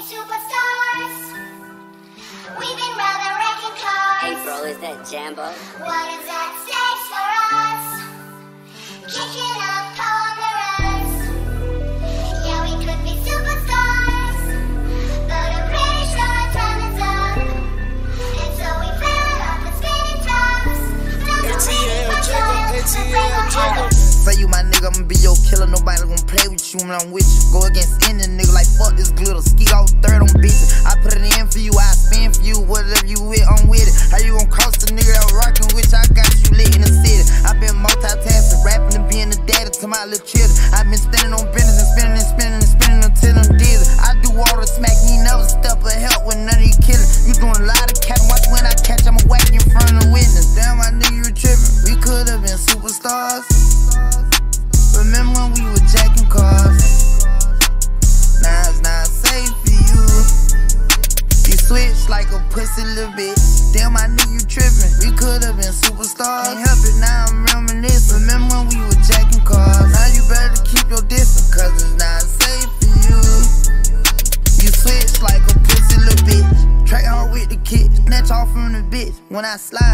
superstars. We've been rather wrecking cars. Hey bro, is that Jambo? What is that stage for us? Kicking up on the runs. Yeah, we could be superstars, but I'm pretty sure our time is up. And so we fell off the spinning tops. ATL Jacob. For you, my nigga, I'ma be your killer. Nobody gon' play with you when I'm with you. Go against any nigga like fuck this glitter. Ski off third on bitches. I put it in for you, I spin for you. Whatever you with, I'm with it. How you gon' cross the nigga that was rockin' with you? I got you lit in the city. I been multitasking, rapping and being the daddy to my little children. I been spending on business and spinning and spinning and spinning until I'm dizzy. I do all the smack, you never step or help with none of you killing. You doing a lot of capping, watch when I catch, I'ma whack in front of the witness. Damn, my nigga, you trippin'. We could've been superstars. Remember when we were jacking cars? Now it's not safe for you. You switch like a pussy little bitch. Damn, my nigga, you trippin'. We could've been superstars. Can't help it, now I'm reminiscing. Remember when we were jacking cars? Now you better keep your distance, cause it's not safe for you. You switch like a pussy little bitch. Track hard with the kid, snatch off from the bitch. When I slide